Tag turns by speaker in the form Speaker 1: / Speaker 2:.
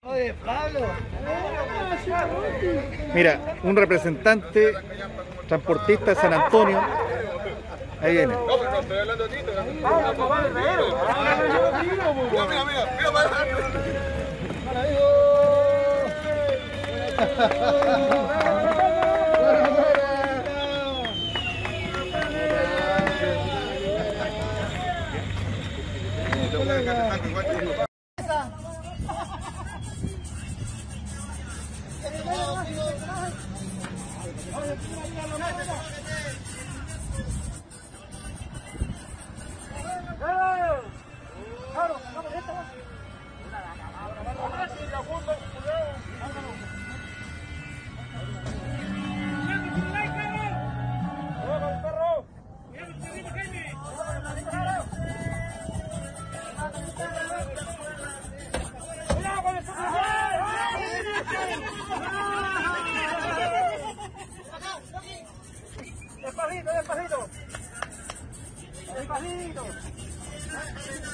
Speaker 1: Oye, Pablo.
Speaker 2: Mira, un representante transportista de San Antonio. Ahí viene.
Speaker 3: No, pero no estoy hablando de ti, estoy hablando de ti. Mira, mira, mira, mira para
Speaker 1: Despacito, despacito. Despacito.